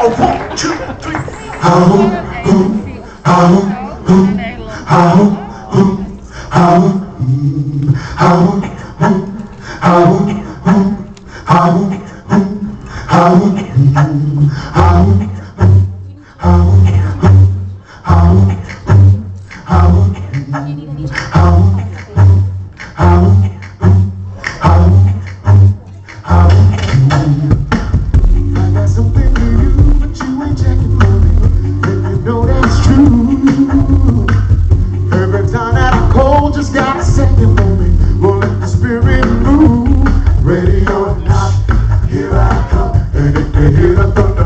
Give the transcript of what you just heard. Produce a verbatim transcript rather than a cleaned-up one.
one, two, three. How, who, how, who, how, who, how, who, how, who, how, who, how, who, how, who, how, just got a second moment. We'll let the spirit move. Ready or not, here I come. And if they hear the thunder